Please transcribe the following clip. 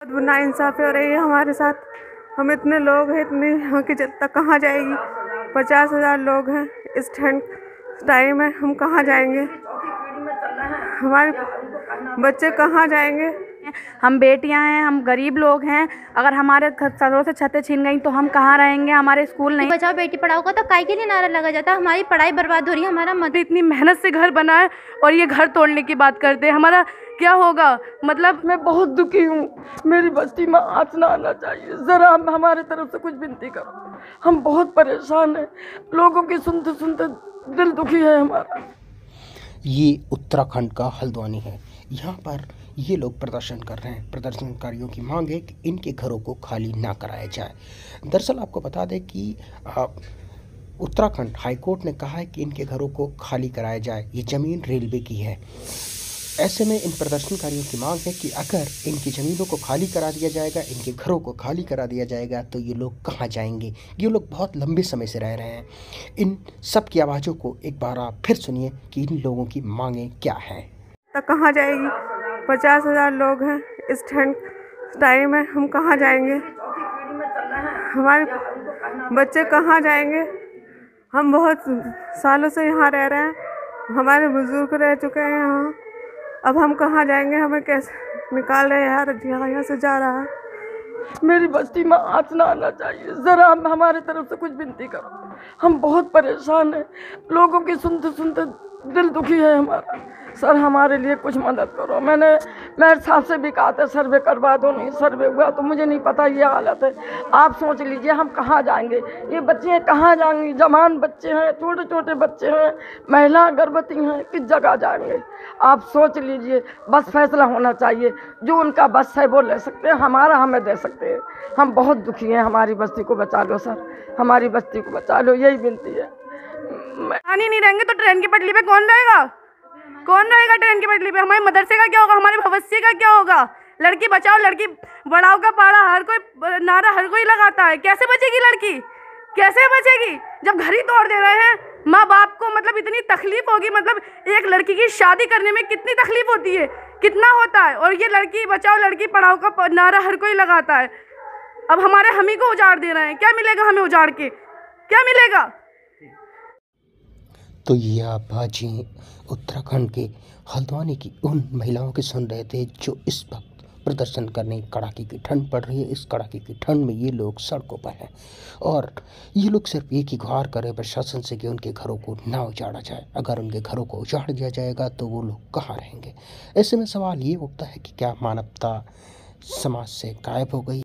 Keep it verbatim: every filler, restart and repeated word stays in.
बहुत नाइंसाफ़ी हो रही है हमारे साथ। हम इतने लोग हैं, इतनी यहाँ की जनता कहाँ जाएगी? पचास हजार लोग हैं, इस ठंड टाइम है, हम कहाँ जाएंगे? हमारे बच्चे कहाँ जाएंगे? हम बेटियां हैं, हम गरीब लोग हैं। अगर हमारे सरों से छतें छीन गई तो हम कहाँ रहेंगे? हमारे स्कूल नहीं। बचाओ बेटी पढ़ाओ का तो काहे के लिए नारा लगा जाता है? हमारी पढ़ाई बर्बाद हो रही है, हमारा मत इतनी मेहनत से घर बना है और ये घर तोड़ने की बात करते हैं। हमारा क्या होगा? मतलब मैं बहुत दुखी हूँ। मेरी बस्ती में आँच ना आना चाहिए। ज़रा हमारे तरफ से कुछ विनती करो। हम बहुत परेशान हैं, लोगों की सुनते सुनते दिल दुखी है हमारा। ये उत्तराखंड का हल्द्वानी है। यहाँ पर ये लोग प्रदर्शन कर रहे हैं। प्रदर्शनकारियों की मांग है कि इनके घरों को खाली ना कराया जाए। दरअसल आपको बता दें कि उत्तराखंड हाईकोर्ट ने कहा है कि इनके घरों को खाली कराया जाए। ये ज़मीन रेलवे की है। ऐसे में इन प्रदर्शनकारियों की मांग है कि अगर इनकी ज़मीनों को खाली करा दिया जाएगा, इनके घरों को खाली करा दिया जाएगा, तो ये लोग कहाँ जाएंगे? ये लोग बहुत लंबे समय से रह रहे हैं। इन सब की आवाज़ों को एक बार आप फिर सुनिए कि इन लोगों की मांगें क्या हैं। तो कहाँ जाएगी? पचास हजार लोग हैं, इस ठंड टाइम है, हम कहाँ जाएंगे? हमारे बच्चे कहाँ जाएंगे? हम बहुत सालों से यहाँ रह रहे हैं, हमारे बुजुर्ग रह चुके हैं यहाँ। अब हम कहाँ जाएंगे? हमें कैसे निकाल रहे हैं यार, यहाँ यहाँ से जा रहा है। मेरी बस्ती में आँच ना आना चाहिए। ज़रा हमारे तरफ से कुछ विनती करो। हम बहुत परेशान हैं, लोगों की सुनते सुनते दिल दुखी है हमारा। सर हमारे लिए कुछ मदद करो। मैंने मेयर साहब से भी कहा था सर्वे करवा दो, नहीं सर्वे हुआ तो मुझे नहीं पता ये हालत है। आप सोच लीजिए हम कहाँ जाएंगे? ये बच्चे कहाँ जाएंगी? जवान बच्चे हैं, छोटे छोटे बच्चे हैं, महिला गर्भवती हैं, किस जगह जाएंगे? आप सोच लीजिए। बस फैसला होना चाहिए, जो उनका बस है वो ले सकते हैं, हमारा हमें दे सकते हैं। हम बहुत दुखी हैं, हमारी बस्ती को बचा लो सर, हमारी बस्ती को बचा लो, यही विनती है। पानी नहीं रहेंगे तो ट्रेन की पटरी पे कौन रहेगा? कौन रहेगा ट्रेन की पटरी पे? हमारे मदरसे का क्या होगा? हमारे भविष्य का क्या होगा? लड़की बचाओ लड़की बढ़ाओ का पारा हर कोई नारा हर कोई लगाता है। कैसे बचेगी लड़की? कैसे बचेगी जब घर ही तोड़ दे रहे हैं? माँ बाप को मतलब इतनी तकलीफ होगी, मतलब एक लड़की की शादी करने में कितनी तकलीफ होती है, कितना होता है, और ये लड़की बचाओ लड़की पढ़ाओ का नारा हर कोई लगाता है। अब हमारे हम ही को उजाड़ दे रहे हैं। क्या मिलेगा हमें उजाड़ के? क्या मिलेगा? तो ये आप बाजी उत्तराखंड के हल्द्वानी की उन महिलाओं के सुन रहे थे जो इस वक्त प्रदर्शन करने, कड़ाके की ठंड पड़ रही है। इस कड़ाके की ठंड में ये लोग सड़कों पर हैं और ये लोग सिर्फ एक ही गुहार कर रहे हैं प्रशासन से कि उनके घरों को ना उजाड़ा जाए। अगर उनके घरों को उजाड़ दिया जाएगा तो वो लोग कहाँ रहेंगे? ऐसे में सवाल ये उठता है कि क्या मानवता समाज से गायब हो गई?